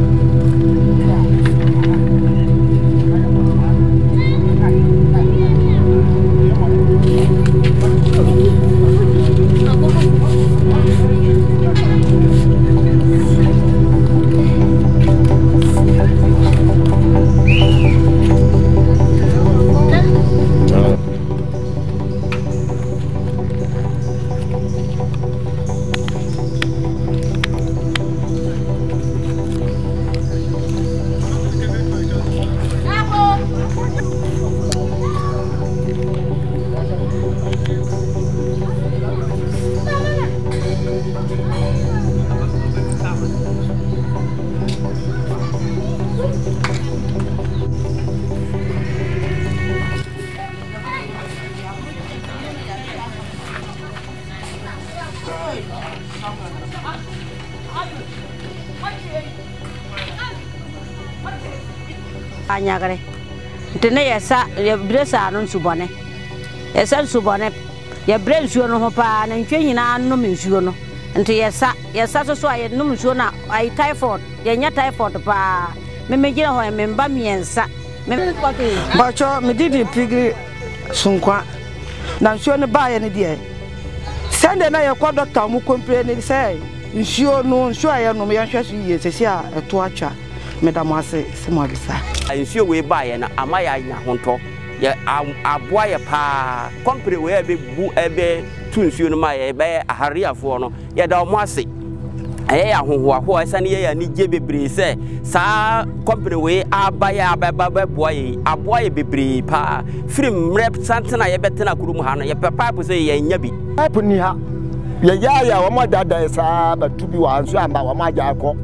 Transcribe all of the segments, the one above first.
Anyagare tene yesa ye bresa no subone yesa subone ye brensuo no ho pa na ntwe nyina no mensuo no nte yesa so aye no mensuo na ai typhoid ye nya typhoid pa me megina ho me mba miensa me bacho me didi pigri sunkwa na nsuo ne ba ye ne de sende na ye kwa doctor mu complain ne say nsuo aye no me yanhwe so yie sesi a eto atwa Madam Ase Simabisa. Nsuo we bae na amaya nya honto ye aboa ye pa company we be bu ebe tu nsuo no ma ye be ahariafo no ye da omo ase aye ahohoaho asane ye ya ni je bebre se sa company we abaya ababa boa ye aboa ye bebre pa film rep santena ye betena kurum ha no ye pipe se ye nya bi pipe ni ha ye ya wo mo dada sa batu bi wa nso amba wo ma ja akọ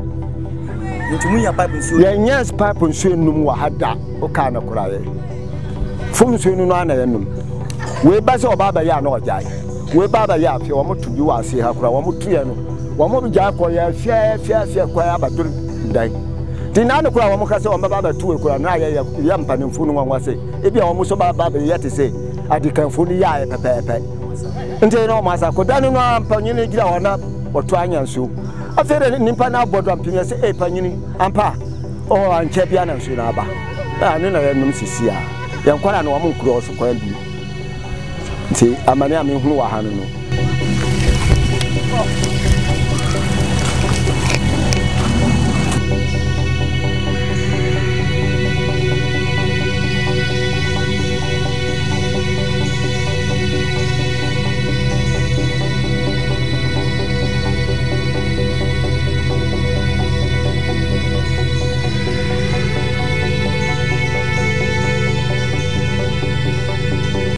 Ntumu pipe nsuo. Ya nyas pipe nsuo num wa hada o ka na kuraye. Fum nsuo nu na ya num. We ba se obaba ya na ojai. We baba ya afie wo motu bi wa ase ha kura wo motu ye no. Wo mo bi ja ko ya fie kwa abadur ndai. Ti na no kura wo mo ka se wo baba tu we kura na ya mpanimfu nu nwa se. E bia wo mo so baba ya te se adikanfu ni ya pepepe. Nte no ma sa ko danu no ampanyini gira wona otu anya nsuo. Afere nimpa na bodo ampinya se e panyini ampa o anche bia na nsu na aba na ya num sisi a ya nkwara na wo mo cross kwan bi nti amane ame hunu wa ha no